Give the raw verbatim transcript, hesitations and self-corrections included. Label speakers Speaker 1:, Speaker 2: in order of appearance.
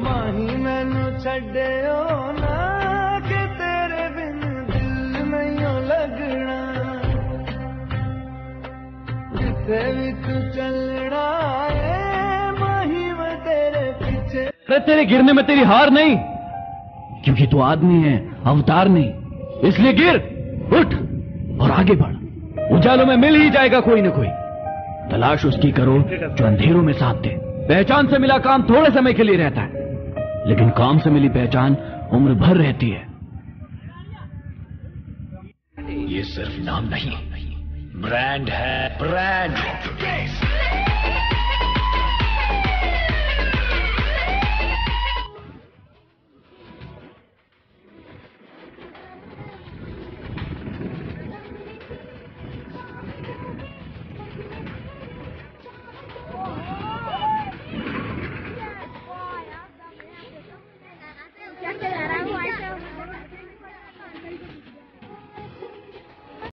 Speaker 1: माही मैनू छड्डियो ना कि तेरे बिन दिल नहीं लगना जिथे भी तू चलना है माही मैं तेरे पीछे।
Speaker 2: अरे तेरे गिरने में तेरी हार नहीं, क्योंकि तू आदमी है, अवतार नहीं, इसलिए गिर, उठ और आगे बढ़। उजालों में मिल ही जाएगा कोई न कोई। तलाश उसकी करो जो अंधेरों में साथ दे। पहचान से मिला काम थोड़े समय के लिए रहता है, लेकिन काम से मिली पहचान उम्र भर रहती है।
Speaker 3: ये सिर्फ नाम नहीं, ब्रांड है, ब्रांड।